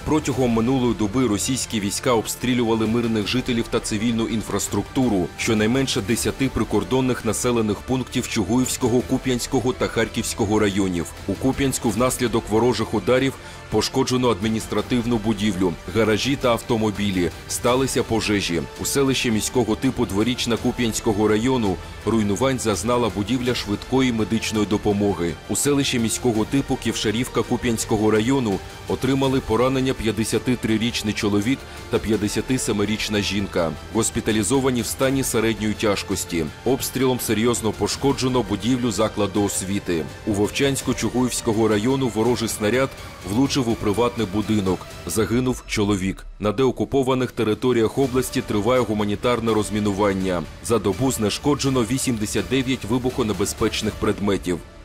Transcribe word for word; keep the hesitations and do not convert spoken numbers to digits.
Протягом минулої доби російські війська обстрілювали мирних жителів та цивільну інфраструктуру щонайменше десяти прикордонних населених пунктів Чугуївського, Куп'янського та Харківського районів. У Куп'янську внаслідок ворожих ударів пошкоджено адміністративну будівлю, гаражі та автомобілі, сталися пожежі. У селищі міського типу Дворічна Куп'янського району руйнувань зазнала будівля швидкої медичної допомоги. У селищі міського типу Ківшарівка Куп'янського району отримали поранення п'ятдесятитрирічний чоловік та п'ятдесятисемирічна жінка. Госпіталізовані в стані середньої тяжкості. Обстрілом серйозно пошкоджено будівлю закладу освіти. У Вовчанську Чугуївського району ворожий снаряд влучив у приватний будинок. Загинув чоловік. На деокупованих територіях області триває гуманітарне розмінування. За добу знешкоджено вісімдесят дев'ять вибухонебезпечних предметів.